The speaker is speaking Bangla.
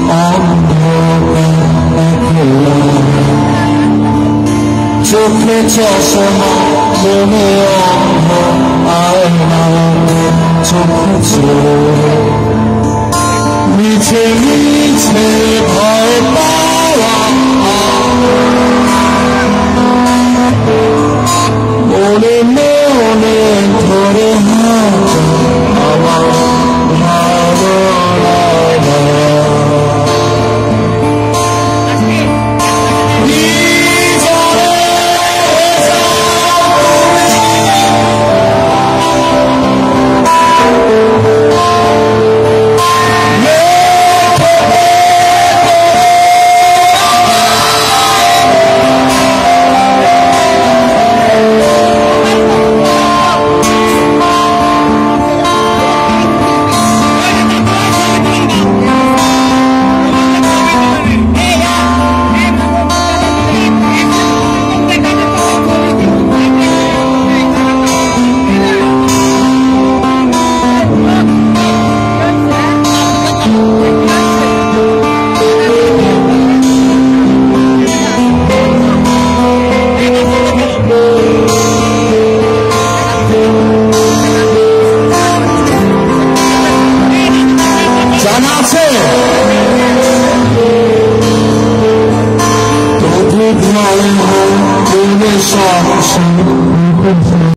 চোখে চশমা মনে অন্ধ আয়না চোখে মিছে মিছে ভয় পাওয়া মনে মনে ধরে হাঁটা আমার ভালো লাগে জানা আছে তবু ভয় হয়